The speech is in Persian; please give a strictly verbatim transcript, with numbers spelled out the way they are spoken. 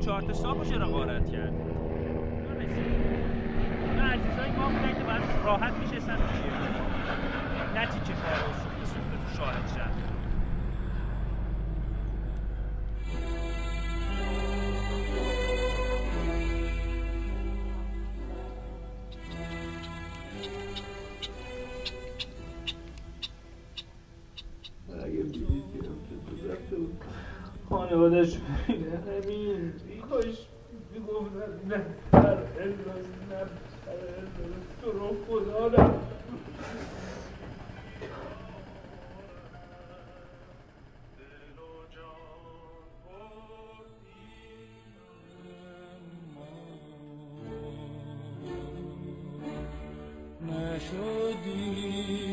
چهار تا صاحب چرا غارت کرد؟ نه عزیزای ما بودن که باید راحت میشستن تو شیران نه تیکه کار و سوخت سوخت تو شاهد شد. اگه بیدیدیم که تو رفته بود خانوادش ببینه همین کاش میگفتن نه در الناز نه در الناز تو رو خدا نه نشدی